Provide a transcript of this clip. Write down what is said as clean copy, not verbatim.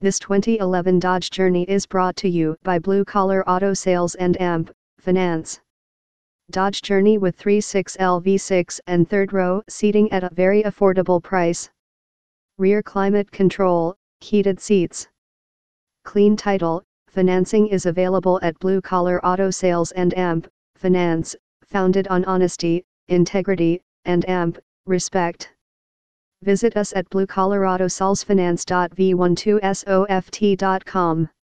This 2011 Dodge Journey is brought to you by Blue Collar Auto Sales and AMP Finance. Dodge Journey with 3.6L V6 and third row seating at a very affordable price. Rear climate control, heated seats. Clean title. Financing is available at Blue Collar Auto Sales and AMP Finance, founded on honesty, integrity, and AMP respect. Visit us at bluecollarautosalesfinance.v12soft.com.